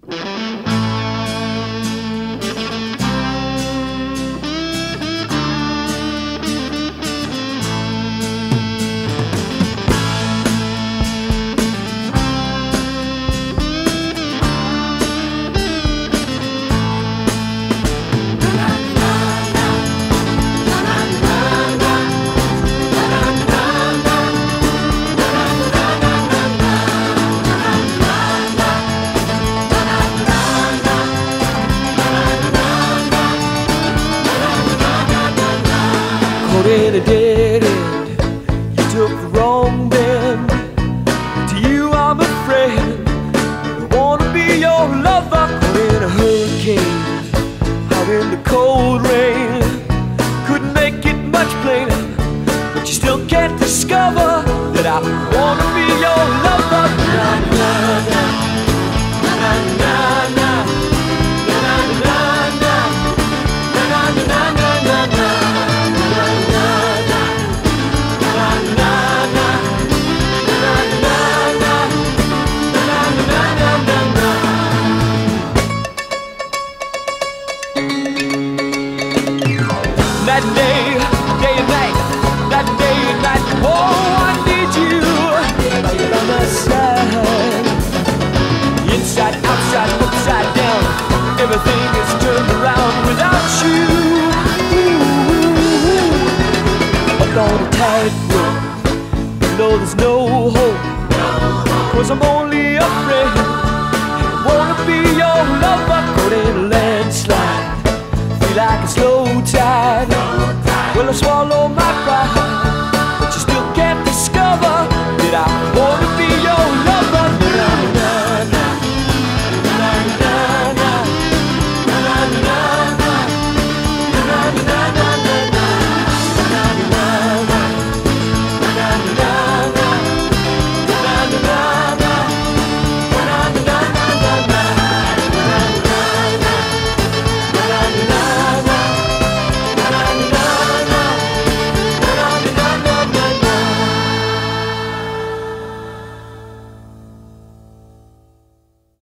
In a dead end, you took the wrong bend. To you I'm a friend, I wanna be your lover. Caught in a hurricane, out in the cold rain. Couldn't make it much plainer, but you still can't discover that I wanna be your lover. Na na na, na na na, na na na, na na na, na na na. That day and night, that day and night, oh, I need you by my side. Inside, outside, upside down, everything is turned around without you. Up on a tightrope, you know there's no hope, 'cause I'm only a friend.